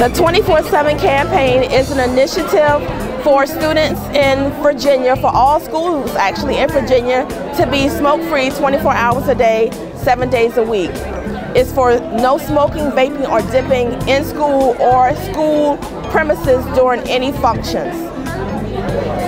The 24/7 campaign is an initiative for students in Virginia, for all schools actually in Virginia, to be smoke-free 24 hours a day, 7 days a week. It's for no smoking, vaping, or dipping in school or school premises during any functions.